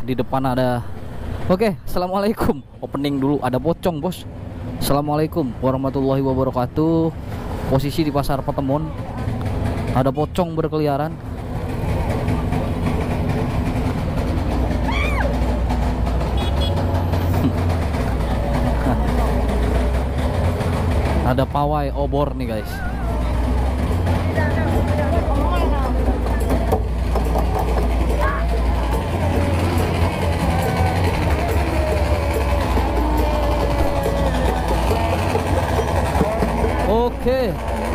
di depan ada. Oke, assalamualaikum. Opening dulu, ada pocong bos. Assalamualaikum warahmatullahi wabarakatuh. Posisi di pasar Petemon, ada pocong berkeliaran. Ada pawai obor nih guys. Oke.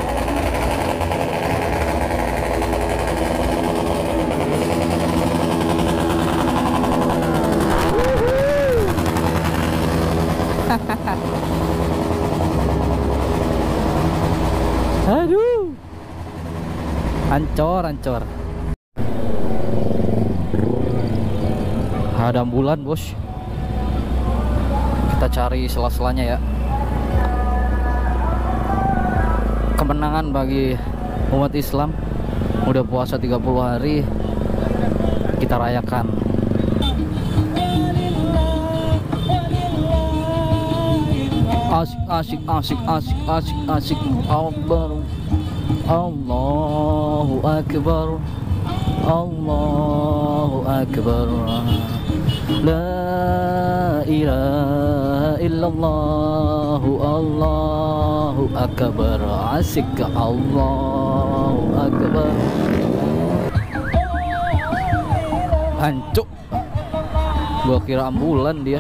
Aduh, ancor. Ada ambulan bos. Kita cari sela-selanya ya. Kemenangan bagi umat Islam. Udah puasa 30 hari, kita rayakan. Asik. Allahu Akbar. La ilaha illallah. Allahu Akbar. Asik. Allahu Akbar. Hancur. Gua kira ambulan dia.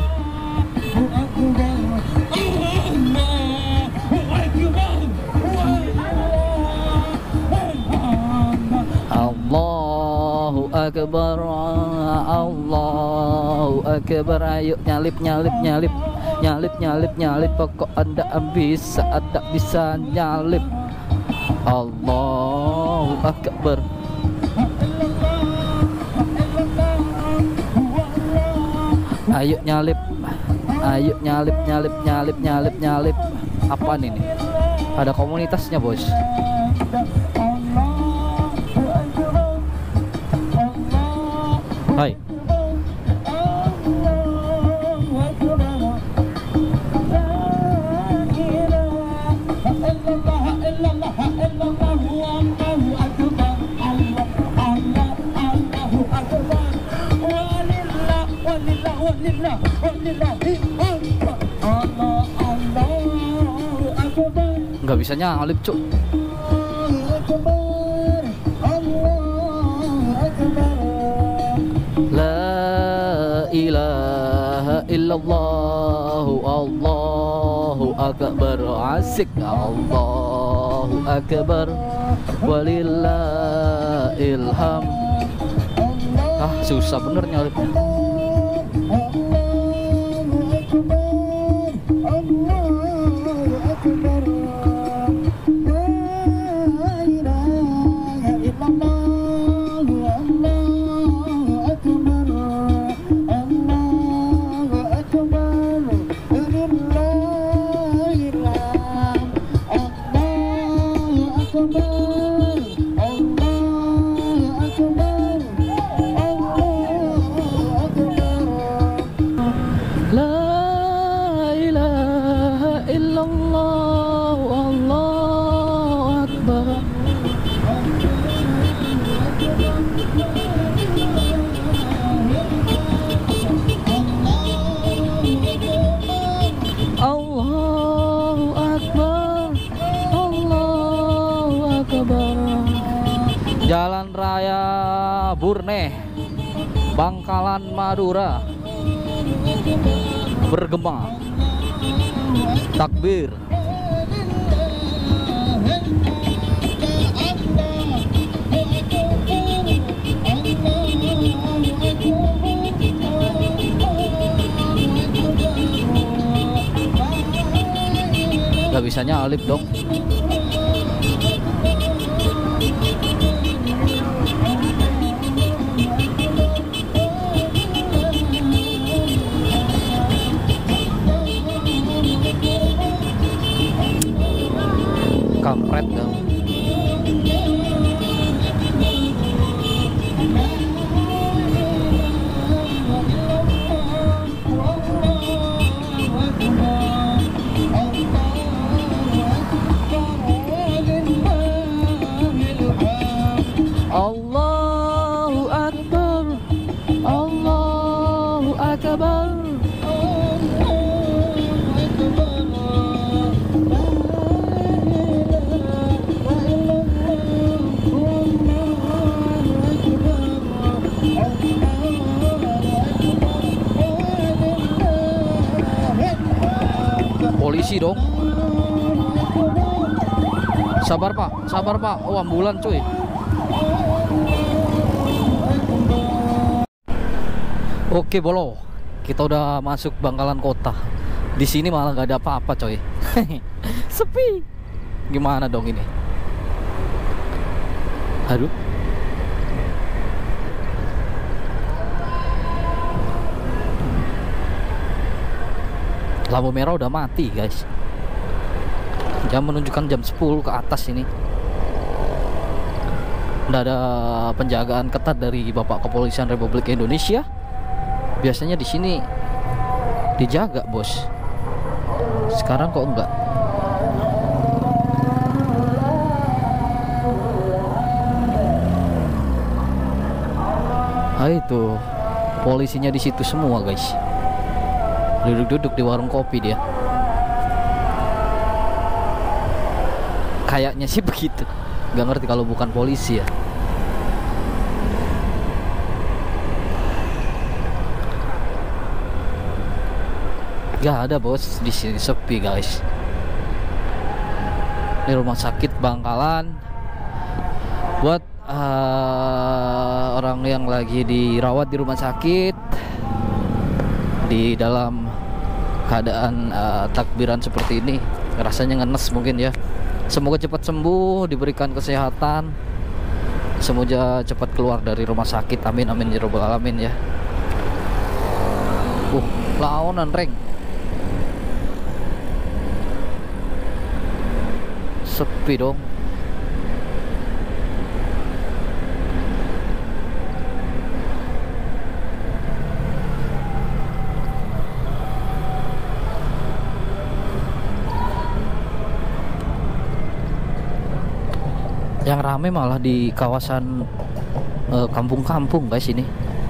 Allahu Akbar. Ayo nyalip. Pokok anda bisa nyalip. Allahu Akbar. Ayo nyalip. Apaan ini? Ada komunitasnya bos. Hai. Nggak bisa nyalip cuk. La ilaha illallah. Allahu Akbar. Asik. Allahu Akbar. Walillahil ham. Susah bener nyalipnya. Jalan Raya Burne, Bangkalan, Madura bergema. Takbir. Gak bisa nyalip dong. Kampret dong. Akbar. Polisi dong. Sabar pak, sabar pak. Oh ambulan cuy. Oke bolo, kita udah masuk Bangkalan Kota. Di sini malah gak ada apa-apa coy. Sepi. Gimana dong ini? Aduh. Lampu merah udah mati guys. Jam menunjukkan jam 10 ke atas ini. Udah ada penjagaan ketat dari Bapak Kepolisian Republik Indonesia. Biasanya di sini dijaga bos. Sekarang kok enggak? Ah itu polisinya di situ semua guys. Duduk-duduk di warung kopi dia. Kayaknya sih begitu. Gak ngerti kalau bukan polisi ya. Gak ada bos, di sini sepi guys. Ini rumah sakit Bangkalan. Buat orang yang lagi dirawat di rumah sakit, di dalam keadaan takbiran seperti ini, rasanya ngenes mungkin ya. Semoga cepat sembuh, diberikan kesehatan, semoga cepat keluar dari rumah sakit. Amin amin ya robbal alamin ya. Laonan reng. Sepi dong. Yang rame malah di kawasan kampung-kampung guys ini.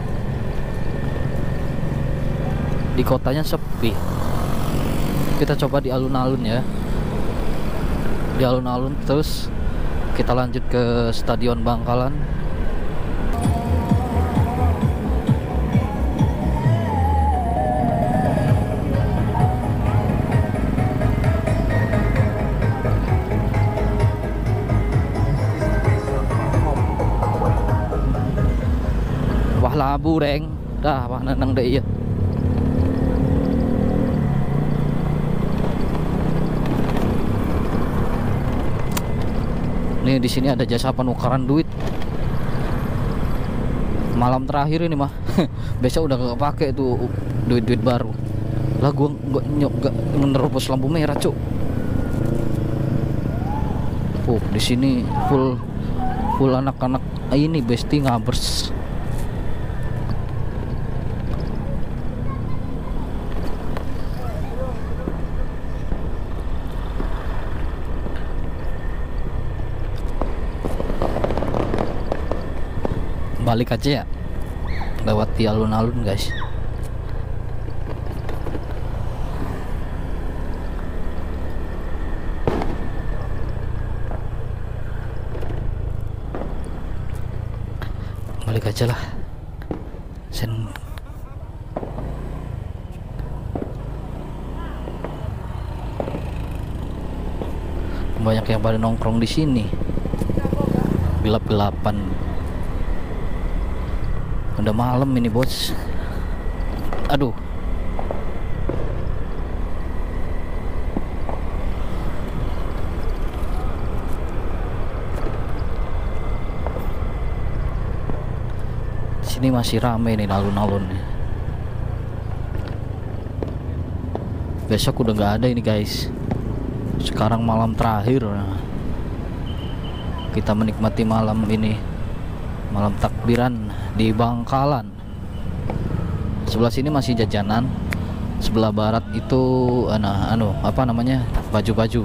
Di kotanya sepi. Kita coba di alun-alun ya. Di alun-alun terus kita lanjut ke Stadion Bangkalan. Wah labu reng. Dah wah neneng deh ya. Nih di sini ada jasa penukaran duit. Malam terakhir ini mah. Besok udah gak pakai tuh duit-duit baru. Lah gua gak menerobos lampu merah, cuk. Di sini full anak-anak ini besti ngabers. Balik aja ya, lewat di alun-alun guys. Balik aja lah. Banyak yang pada nongkrong di sini, gelap-gelapan. Udah malam ini bos. Aduh. Sini masih rame nih alun-alun. Besok udah nggak ada ini guys. Sekarang malam terakhir. Kita menikmati malam ini. Malam takbiran di Bangkalan. Sebelah sini masih jajanan. Sebelah barat itu apa namanya? Baju-baju.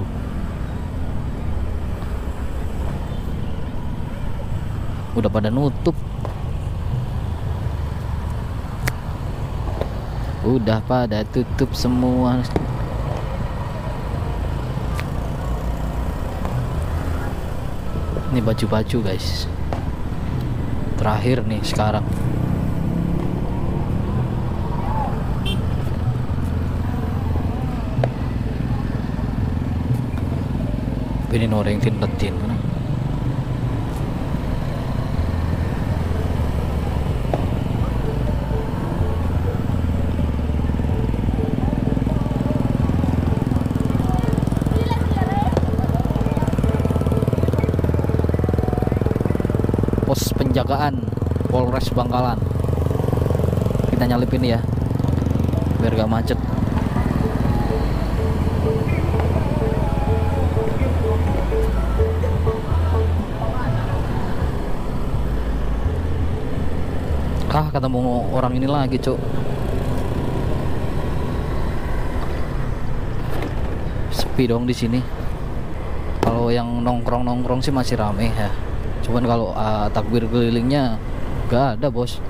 Udah pada nutup. udah pada tutup semua. Ini baju-baju guys, terakhir nih sekarang. Ini noreng tindatin. Pos penjagaan Polres Bangkalan. Kita nyalipin ya, biar gak macet. Ketemu orang ini lagi, Cuk. Sepi dong di sini. Kalau yang nongkrong-nongkrong sih masih rame ya. Cuman kalau takbir kelilingnya gak ada, bos.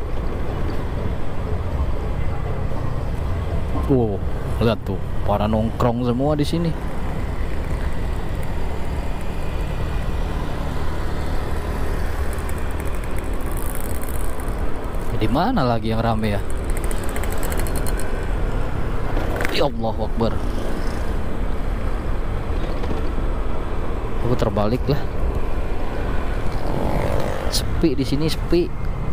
Lihat tuh, para nongkrong semua di sini. Di mana lagi yang rame ya? Ya Allahu Akbar. Aku terbalik lah. Sepi di sini, sepi.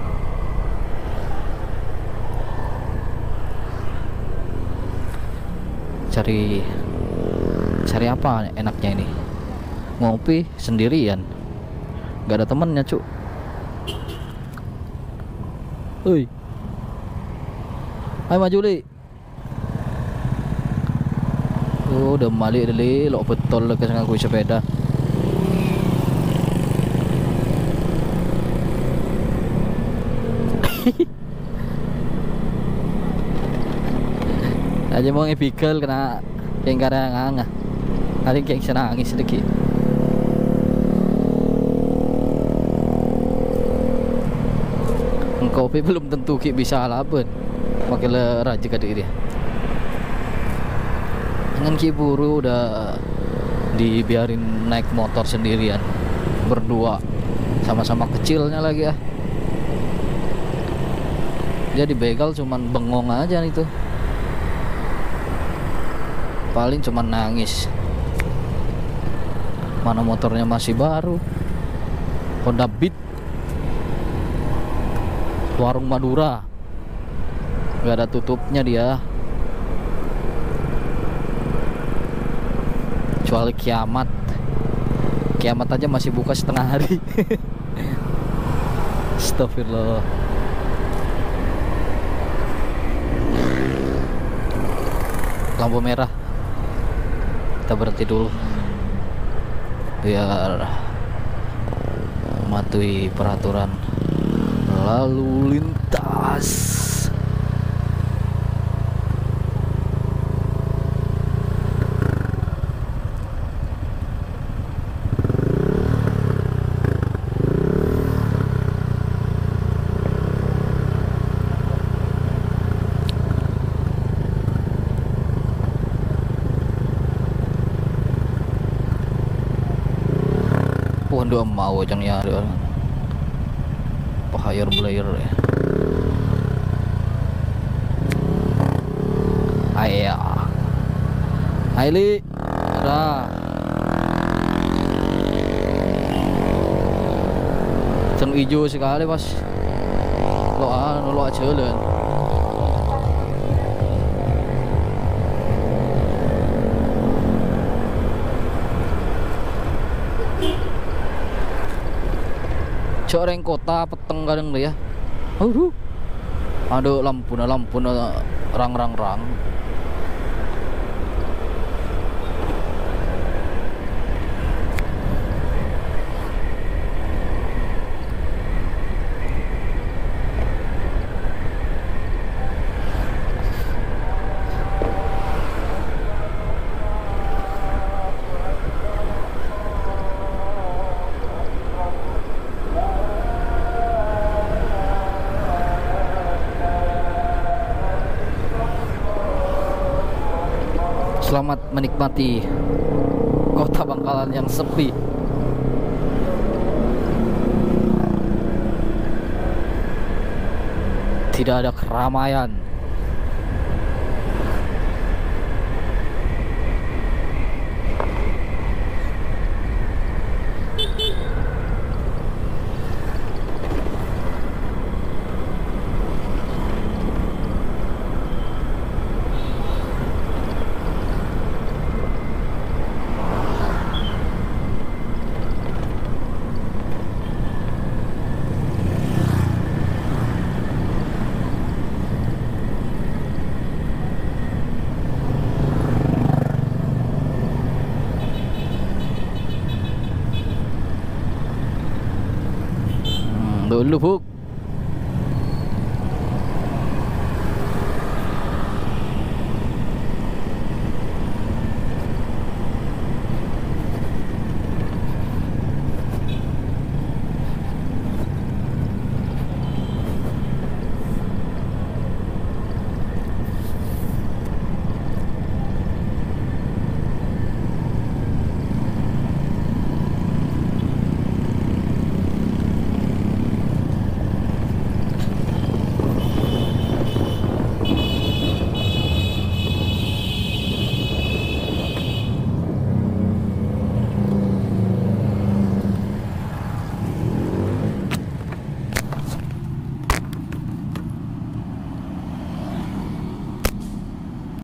Cari apa enaknya ini? Ngopi sendirian. Gak ada temennya, Cuk. Oi, ayo maju li. Udah balik li, lo betul lah kesana gue sepeda. Aja mau ngepikel kena kayak nganga. Hari kayak nangis sedikit. Kopi belum tentu ki bisa laban, pakai raja kadik dia. Dengan ki buru udah dibiarin naik motor sendirian, berdua, sama-sama kecilnya lagi ya. Dia dibegal cuman bengong aja itu, paling cuman nangis. Mana motornya masih baru, Honda Beat. Warung Madura, gak ada tutupnya dia, kecuali kiamat aja masih buka setengah hari. Astagfirullah. Lampu merah, kita berhenti dulu biar mematuhi peraturan lalu lintas. Doa mau jangan ya pahayar belayer ya. Ayah Aili dah ceng hijau sekali pas lo aja jalan. Coreng kota peteng kadang deh ya. Ada lampu rang. Selamat menikmati kota Bangkalan yang sepi. Tidak ada keramaian. Dulu Buk.